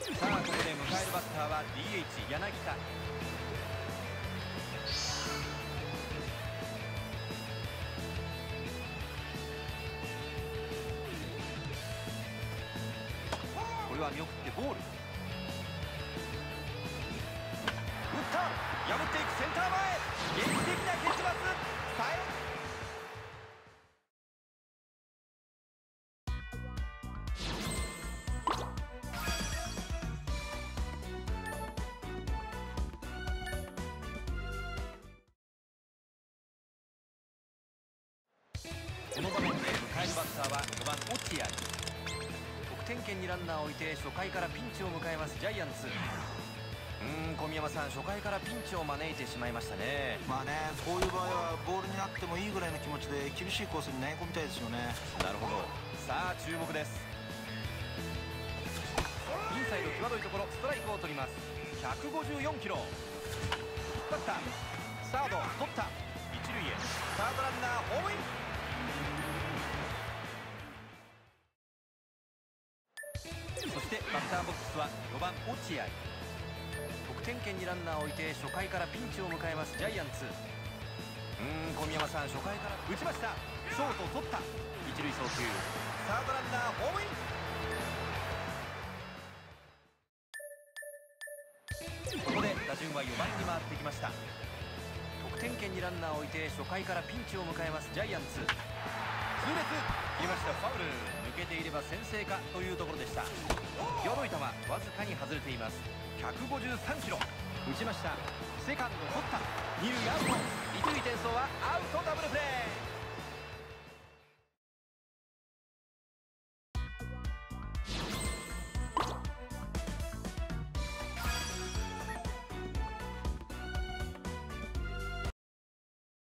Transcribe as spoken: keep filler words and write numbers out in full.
さあここで迎えるバッターは ディーエイチ 柳田。これは見送ってボール。打った破っていくセンター前。劇的な結末。さえこの場面で迎えるバッターはごばん落合。得点圏にランナーを置いて初回からピンチを迎えますジャイアンツ。うーん小宮山さん、初回からピンチを招いてしまいましたね。 まあね、こういう場合はボールになってもいいぐらいの気持ちで厳しいコースに投げ込みたいですよね。 なるほど。さあ注目です。インサイド際どいところ、ストライクを取ります。ひゃくごじゅうよんキロ。引っ張った。サード取った。一塁へ。サードランナーホームイン。そしてバッターボックスはよばん落合。得点圏にランナーを置いて初回からピンチを迎えますジャイアンツ。うーん小宮山さん、初回から打ちました。ショート取った。一塁送球。サードランナーホームイン。ここで打順はよばんに回ってきました。得点圏にランナーを置いて初回からピンチを迎えますジャイアンツ。痛烈切りました。ファウル。抜けていれば先制かというところでした。際どい球、わずかに外れています。ひゃくごじゅうさんキロ。打ちました。セカンド取った。二塁アウト。一塁転送はアウト。ダブルプレー。